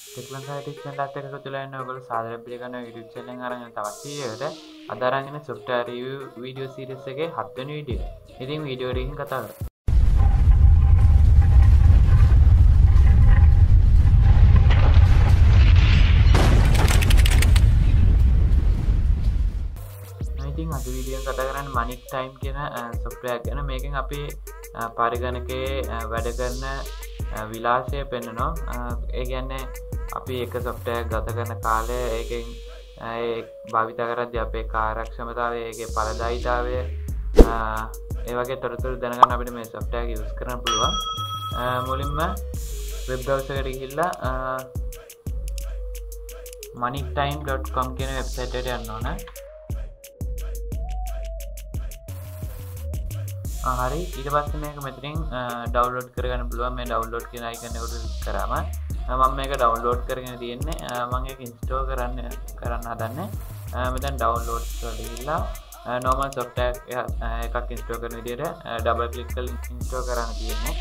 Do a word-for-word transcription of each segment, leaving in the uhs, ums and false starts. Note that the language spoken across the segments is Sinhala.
ටෙක්ලන් සයිටිස් channel එකත් එක්ක එකතු වෙලා ඉන්න ඔයගොල්ලෝ සාදරයෙන් පිළිගන්නවා YouTube channel එකෙන් අරගෙන තවත් වීඩියෝකට. අද අරන් ඉන්නේ software review video series එකේ හත් වෙනි වීඩියෝ. ඉතින් වීඩියෝ එකකින් කතා කරමු. ඉතින් අද වීඩියෝ එකෙන් කතා කරන්නේ Manic Time කියන software එක ගැන. මේකෙන් අපි පරිගණකයේ වැඩ කරන විලාසය පෙන්වනවා. ඒ කියන්නේ අපි එක software ගත කරන කාලය ඒකෙන් ඒ භාවිත කරද්දී අපේ කාර්යක්ෂමතාවය ඒකේ ඵලදායීතාවය ඒ වගේ තොරතුරු දැනගන්න අපිට මේ software එක use කරන්න පුළුවන්. මුලින්ම web browser එකට ගිහිල්ලා manic time dot com කියන website එකට යන්න ඕන. හරි, ඊට පස්සේ මේක මෙතනින් ඩවුන්ලෝඩ් කරගන්න පුළුවන්. මේ ඩවුන්ලෝඩ් කියන අයිකන් එකට ක්ලික් කරාම මම මේක ඩවුන්ලෝඩ් කරගෙන තියෙන්නේ. මම ඒක ඉන්ස්ටෝල් කරන්න කරන්න හදන්නේ. මෙතන ඩවුන්ලෝඩ් වලට ගිහිල්ලා normal software එකක් ඉන්ස්ටෝල් කරන විදිහට ඩබල් ක්ලික් කරලා ඉන්ස්ටෝල් කරන්න තියෙන්නේ.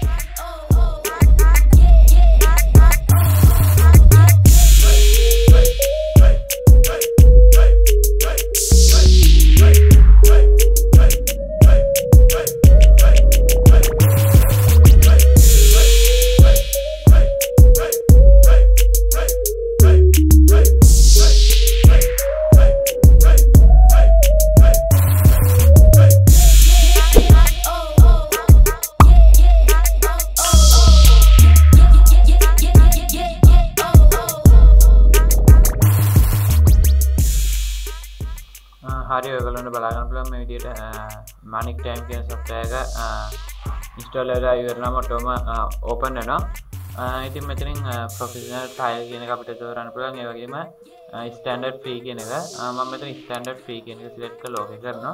හරි, ඔයගොල්ලන්ට බලා ගන්න පුළුවන් මේ විදිහට Manic Time කියන software එක install වෙලා ඉවරනම ඔටෝම open වෙනවා. ඉතින් මෙතනින් professional trial කියන එක අපිට තෝරන්න පුළුවන්. ඒ වගේම standard free කියන එක මම මෙතන standard free කියන එක select කරලා okay කරනවා.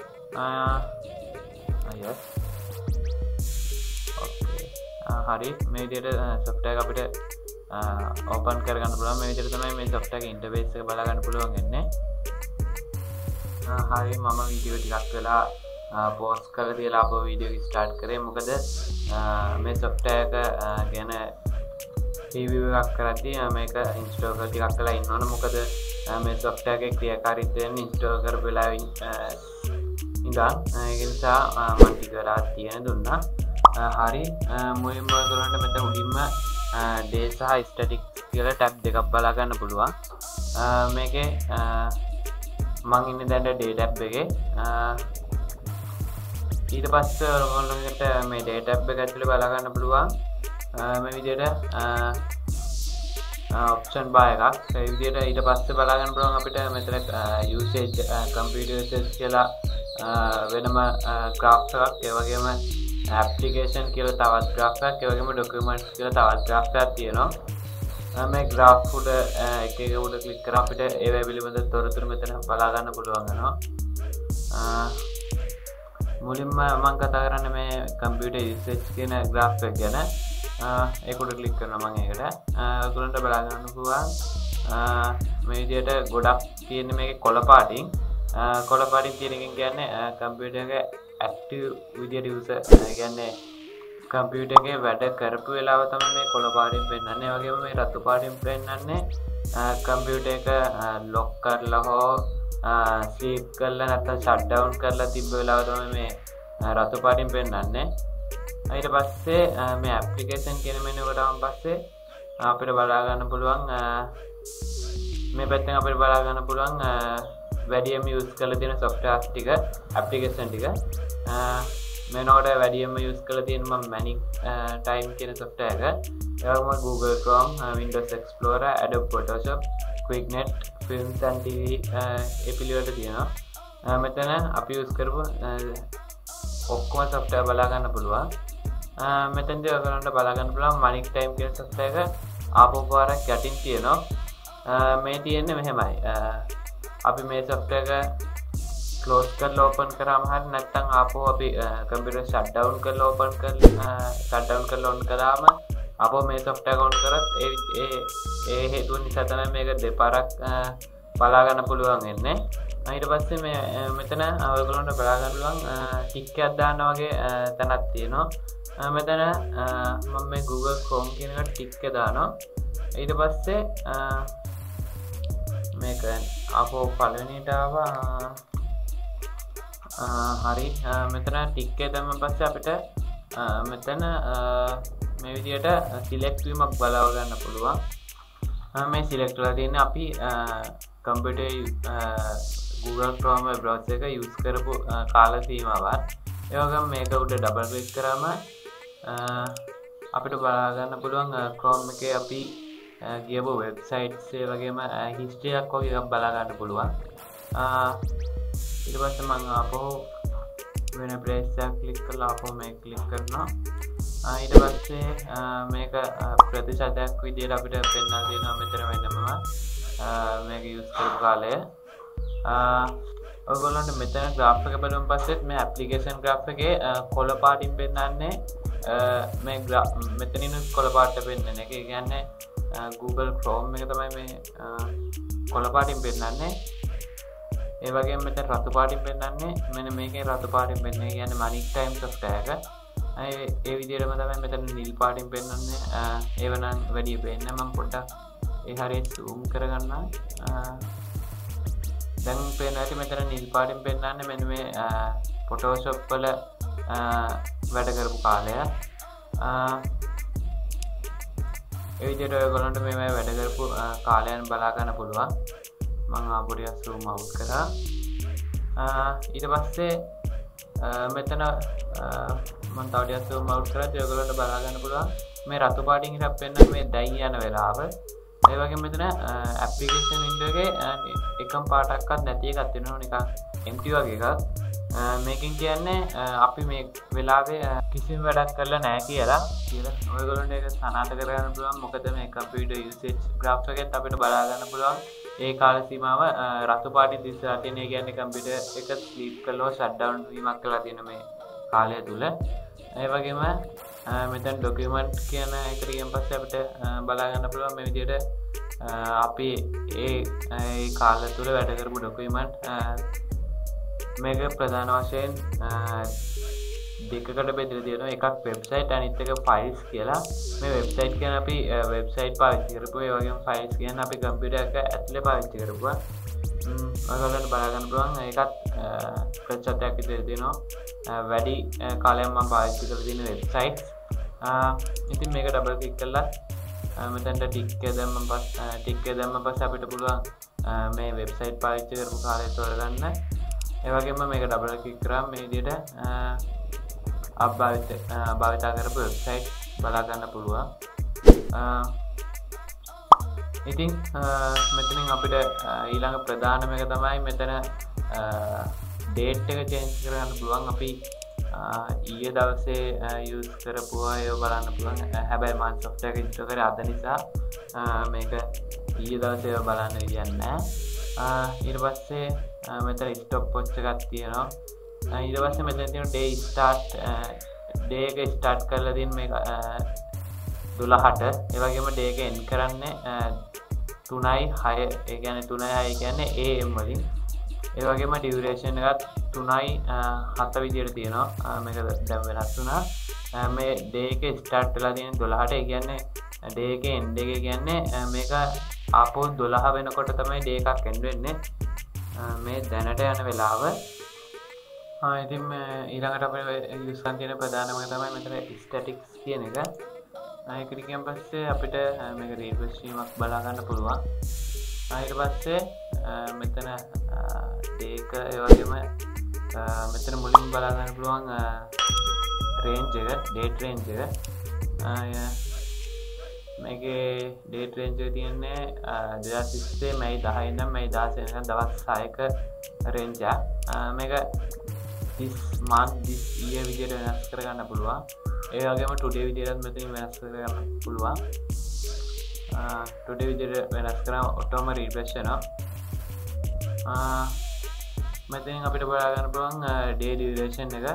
yes okay හරි, මේ විදිහට software එක අපිට open කරගන්න පුළුවන්. මේ විදිහට තමයි මේ software එකේ interface එක බලා ගන්න පුළුවන් වෙන්නේ. හරි, මම වීඩියෝ ටිකක් වෙලා පෝස් කරලා තියලා අපෝ වීඩියෝ එක ස්ටාර්ට් කරේ. මොකද මේ software එක ගැන review එකක් කරද්දී මේක install කරලා ටිකක් වෙලා ඉන්න ඕන. මොකද මේ software එකේ ක්‍රියාකාරීත්වයෙන් install කරපු වෙලාවෙ ඉඳන් ඒක නිසා මම ටික වෙලා තියෙන දුන්නා. හරි, මුලින්ම ඔයගොල්ලන්ට මෙතන උඩින්ම day සහ statistics කියලා ටැබ් දෙකක් බලා ගන්න පුළුවන්. මේකේ මං ඉන්නේ දැන් day tab එකේ. ඊට පස්සේ ඔයගොල්ලන්ට මේ day tab එක ඇතුලේ බලා ගන්න පුළුවන් මේ විදිහට option bar එකක්. ඒ විදිහට ඊට පස්සේ බලා ගන්න පුළුවන් අපිට මෙතන usage computer usage කියලා වෙනම graph එකක්, ඒ වගේම application කියලා තවත් graph එකක්, ඒ වගේම documents කියලා තවත් graph එකක් තියෙනවා. මේ graph උඩ එක එක උඩ ක්ලික් කරලා අපිට ඒවා පිළිබඳ තොරතුරු මෙතන බලා ගන්න පුළුවන් වෙනවා. මුලින්ම මම කතා කරන්නේ මේ computer usage කියන graph එක ගැන. ඒක උඩ ක්ලික් කරනවා මම ඒකට. ඔයගොල්ලන්ට බලා ගන්න පුළුවන් මේ විදිහට ගොඩක් තියෙන මේකේ කොළ පාටින් කොළ පාටින් තියෙන එකෙන් කියන්නේ computer එක active විදිහට user කියන්නේ computer එකේ වැඩ කරපු වෙලාව තමයි මේ කොළ පාටින් පෙන්නන්නේ. ඒ වගේම මේ රතු පාටින් පෙන්නන්නේ computer එක lock කරලා හෝ sleep කරලා නැත්නම් shut down කරලා තිබ්බ වෙලාව තමයි මේ රතු පාටින් පෙන්නන්නේ. ඊට පස්සේ මේ application කියන මෙනු එකට ආවන් පස්සේ අපිට බලා ගන්න පුළුවන් මේ පැත්තෙන් අපිට බලා ගන්න පුළුවන් වැඩියම use කරලා තියෙන software ටික, application ටික. මේනෝඩ වැඩියම use කරලා තියෙන මම Manic Time කියන software එක. ඒ වගේම Google Chrome, Windows Explorer, Adobe Photoshop, QuickNet, Films and T V ඒ පිළිවෙලට තියෙනවා. මෙතන අපි use කරපු ඔක්කොම software බලා ගන්න පුළුවන්. මෙතනදී ඔයගලන්ට බලා ගන්න පුළුවන් Manic Time කියන software එක ආපහු පාරක් යටින් තියෙනවා. මේ තියෙන්නේ මෙහෙමයි. අපි මේ software එක close කරලා open කරාම හරි නැත්නම් ආපහු අපි computer shut down කරලා open කරලා shut down කරලා on කරාම ආපහු මේ software on කරත් ඒ ඒ ඒ හේතුව නිසා තමයි මේක දෙපාරක් බලා ගන්න පුළුවන් වෙන්නේ. ඊට පස්සේ මේ මෙතන ඔයගොල්ලන්ට බලා ගන්න පුළුවන් ටික් එකක් දාන්න වගේ තැනක් තියෙනවා. මෙතන මම මේ Google Chrome කියන එකට ටික් එක දානවා. ඊට පස්සේ මේක අපෝ පළවෙනිට ආවා හරි මෙතන ටික් එක දැම්මන් පස්සේ අපිට මෙතන මේ විදියට සිලෙක්ට් වීමක් බලව ගන්න පුළුවන්. මේ සිලෙක්ට් කරලා තියෙන්නේ අපි කම්පියුටර් Google Chrome browser එක use කරපු කාල සීමාවක්. ඒ වගේම මේක උඩ ඩබල් ක්ලික් කරාම අපිට බලා ගන්න පුළුවන් Chrome එකේ අපි ගියපු වෙබ්සයිට්ස් ඒ වගේම history එකක් වගේ එකක් බලා ගන්න පුළුවන්. ඊට පස්සේ මම අපෝ වෙන place එකක් ක්ලික් කරලා අපෝ මේක ක්ලික් කරනවා. ඊට පස්සේ මේක ප්‍රතිශතයක් විදියට අපිට පෙන්වන්න දෙනවා මෙතන වෙනම මේක use කරපු කාලය. ඔයගොල්ලන්ට මෙතන graph එක බලමු පස්සෙත් මේ application graph එකේ කොළ පාටින් පෙන්නන්නේ මේ මෙතනින් කොළ පාට පෙන්නන එක. ඒ කියන්නේ Google Chrome එක තමයි මේ කොළ පාටින් පෙන්නන්නේ. ඒ වගේම මෙතන රතු පාටින් පෙන්නන්නේ මෙන්න මේකේ රතු පාටින් පෙන්නන්නේ කියන්නේ money time software එක. ඒ ඒ විදිහටම තමයි මෙතන නිල් පාටින් පෙන්නන්නේ. ඒව නම් වැඩි පෙන්නේ මම පොඩ්ඩක් ඒ හරියට zoom කරගන්නවා. දැන් පේනවා මෙතන නිල් පාටින් පෙන්නන්නේ මෙන්න මේ Photoshop වල වැඩ කරපු කාලය. ඒ විදිහට ඔයගොල්ලන්ට මේ වැඩ කරපු කාලයන් බලා ගන්න පුළුවන්. මම ආපුරිය zoom out කරා. ඊට පස්සේ මෙතන මම තව ටිකක් zoom out කරලා ඔයගොල්ලන්ට බලා ගන්න පුළුවන් මේ රතු පාටින් ඉරක් පෙන්නන මේ දැයි යන වෙලාව. ඒ වගේම මෙතන application window එකේ එකම පාටක්වත් නැති එකක් තියෙනවා නිකන් empty වගේ එකක්. මේකෙන් කියන්නේ අපි මේ වෙලාවේ කිසිම වැඩක් කරලා නැහැ කියලා කියලා ඔයගොල්ලන්ට ඒක සනාථ කරගන්න පුළුවන්. මොකද මේ computer usage graph එකෙත් අපිට බලා ගන්න පුළුවන් ඒ කාල සීමාව රතු පාටින් දිස්සලා තියෙන. ඒ කියන්නේ computer එක sleep කරලා shutdown වීමක් කරලා තියෙන මේ කාලය තුල. ඒ වගේම මෙතන document කියන එකට ගියන් පස්සේ අපිට බලා ගන්න පුළුවන් මේ විදිහට අපි ඒ ඒ කාල තුල වැඩ කරපු document මේක ප්‍රධාන වශයෙන් දෙකකට බෙදලා තියෙනවා. එකක් වෙබ්සයිට් අනිත් එක ෆයිල්ස් කියලා. මේ වෙබ්සයිට් කියන්නේ අපි වෙබ්සයිට් පාවිච්චි කරපුවා. ඒ වගේම ෆයිල්ස් කියන්නේ අපි කම්පියුටර් එක ඇතුලේ පාවිච්චි කරපුවා. ම්ම් ඔයගොල්ලන්ට බලා ගන්න පුළුවන් ඒකත් ප්‍රතිශතයක් විතර තියෙනවා. වැඩි කාලයක් මම පාවිච්චි කරලා තියෙන වෙබ්සයිට්. ඉතින් මේක ඩබල් ක්ලික් කරලා මෙතනට ටික් එක දැම්මම පස්සේ ටික් එක දැම්මම පස්සේ අපිට පුළුවන් මේ වෙබ්සයිට් පාවිච්චි කරපු කාලය තෝරගන්න. ඒ වගේම මේක ඩබල් ක්ලික් කරාම මේ විදිහට අභාවිත භාවිතා කරපු වෙබ්සයිට් බලා ගන්න පුළුවන්. ඉතින් මෙතනින් අපිට ඊළඟ ප්‍රධානම එක තමයි මෙතන date එක change කරගන්න පුළුවන්. අපි ඊයේ දවසේ use කරපුවා ඒව බලන්න පුළුවන්. හැබැයි මම software එක install කරේ අද නිසා මේක ඊයේ දවසේ ඒව බලන්න විදියක් නැහැ. ඊට පස්සේ මෙතන stop watch එකක් තියෙනවා. ඊට පස්සේ මෙතන තියෙන day start day එක start කරලා තියෙන මේක දොළහට. ඒ වගේම day එක end කරන්නේ තුනයි හය. ඒ කියන්නේ තුනයි හය කියන්නේ A M වලින්. ඒ වගේම duration එකත් තුනයි හත විදියට තියෙනවා. මේක දැන් වෙනස් වුණා. මේ day එක start වෙලා තියෙන දොළහට. ඒ කියන්නේ day එක end එක කියන්නේ මේක ආපහු දොළහ වෙනකොට තමයි day එකක් end වෙන්නේ. මේ දැනට යන වෙලාව. ආ ඉතින් ඊළඟට අපේ යූස් කරන තියෙන ප්‍රධානම තමයි මෙතන statics කියන එක. ඒකට ගියන් පස්සේ අපිට මේක refresh වීමක් බලා ගන්න පුළුවන්. ඊට පස්සේ මෙතන ඒක ඒ වගේම මෙතන මුලින් බලා ගන්න පුළුවන් range එක, date range එක. මේකේ date range එක තියෙන්නේ දෙදාස් විස්සේ මැයි දහය ඉඳන් මැයි දහසය වෙනකන් දවස් හයක range එක. මේක this month this year විදියට වෙනස් කරගන්න පුළුවන්. ඒ වගේම today විදියටත් මෙතනින් වෙනස් කරගන්න පුළුවන්. today විදියට වෙනස් කරාම ඔටෝම refresh වෙනවා. මෙතනින් අපිට බලා ගන්න පුළුවන් day duration එක.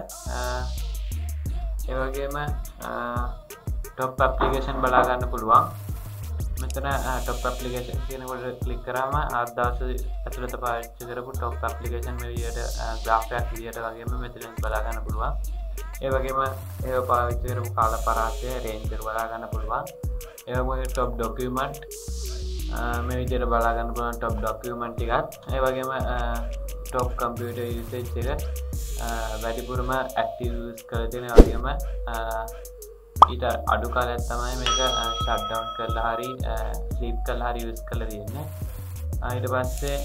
ඒ වගේම top application බලා ගන්න පුළුවන්. මෙතන top application කියනකොට ක්ලික් කරාම ආත් දවස් ඇතුළත පාවිච්චි කරපු top application මේ විදියට graph එකක් විදියට වගේම මෙතනින් බලා ගන්න පුළුවන්. ඒ වගේම ඒ පාවිච්චි කරපු කාල පරාසය රේන්ජ් එක බලා ගන්න පුළුවන්. ඒ වගේම top document මේ විදිහට බලා ගන්න පුළුවන් top document ටිකත්. ඒ වගේම top computer usage එක වැඩිපුරම active use කරලා තියෙන. ඒ වගේම ඊට අඩු කාලයක් තමයි මේක shut down කරලා හරි sleep කරලා හරි use කරලා තියෙන්නේ. ඊට පස්සේ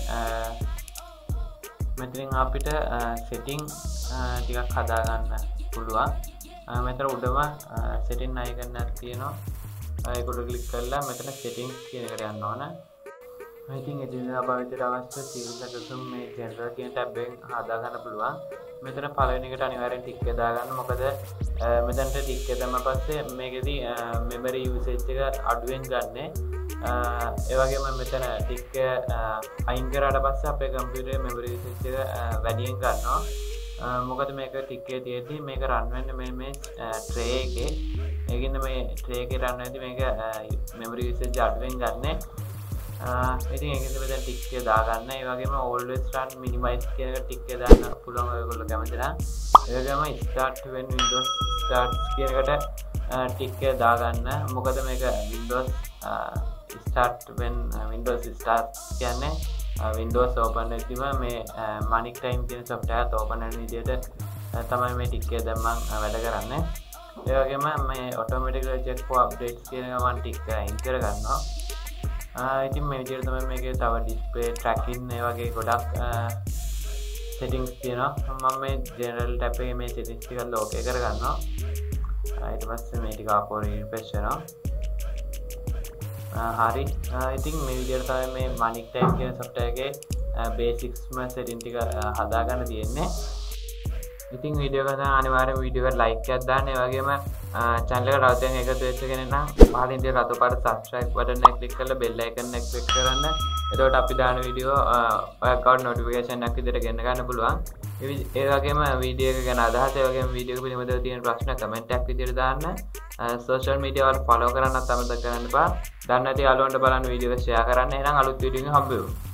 මෙතනින් අපිට setting ටිකක් හදා ගන්න පුළුවන්. මෙතන උඩම setting icon එකක් තියෙනවා. ඒකට ක්ලික් කරලා මෙතන settings කියන එකට යන්න ඕන. ඉතින් එදිනෙදා භාවිතයට අවශ්‍ය සියලු සැකසුම් මේ general කියන tab එකෙන් හදා ගන්න පුළුවන්. මෙතන පළවෙනි එකට අනිවාර්යෙන් ටික් එක දාගන්න. මොකද මෙතනට ටික් එක දැම්ම පස්සේ මේකෙදි memory usage එක අඩුවෙන් ගන්නෙ. ඒ වගේම මෙතන ටික් අයින් කරාට පස්සේ අපේ කම්පියුටරේ memory usage එක වැඩියෙන් ගන්නවා. මොකද මේක ටික් එකේ තියෙද්දි මේක run වෙන්නේ මේ මේ tray එකේ. ඒකින්ද මේ tray එකේ run වෙද්දි මේක memory usage අඩුවෙන් ගන්නෙ. ඉතින් ඒකෙන්ද මෙතන ටික් එක දාගන්න. ඒ වගේම always run minimize කියන එක ටික් එක දාන්න පුළුවන් ඔයගොල්ලෝ කැමති නම්. ඒ වගේම start when windows starts කියන එකට ටික් එක දාගන්න. මොකද මේක windows start when windows starts කියන්නේ windows open වෙද්දිම මේ manic time කියන software එක open වෙන විදිහට තමයි මේ ටික් එක දැම්මම වැඩ කරන්නේ. ඒ වගේම මේ automatically check for updates කියන එක මම ටික් එක අයින් කර ගන්නවා. ඉතින් මේ විදිහට තමයි මේකේ තව display tracking ඒ වගේ ගොඩක් settings තියෙනවා. මම මේ general tab එකේ මේ settings ටික ලෝකේ කර ගන්නවා. ඊට පස්සේ මේ ටික ආපහු refresh වෙනවා. හරි. ඉතින් මේ විදිහට තමයි මේ manic time කියන software එකේ basics ම setting ටික හදා ගන්න තියෙන්නේ. ඉතින් වීඩියෝ එක ගන්න අනිවාර්යයෙන් වීඩියෝ එකට like එකක් දාන්න. ඒ වගේම channel එකට තවත් එකතු වෙච්ච කෙනෙක් නම් පහලින් තියෙන රතු පාට subscribe button එක click කරලා bell icon එක click කරන්න. එතකොට අපි දාන වීඩියෝ ඔයාලට notification එකක් විදිහට ගෙන්න ගන්න පුළුවන්. ඒ වගේම වීඩියෝ එක ගැන අදහස්, ඒ වගේම වීඩියෝ එක පිළිබඳව තියෙන ප්‍රශ්න comment එකක් විදිහට දාන්න. social media වල follow කරන්නත් අමතක කරන්න එපා. දන්නේ නැති යාළුවන්ට බලන්න වීඩියෝ එක share කරන්න. එහෙනම් අලුත් වීඩියෝ එකකින් හම්බ වෙමු.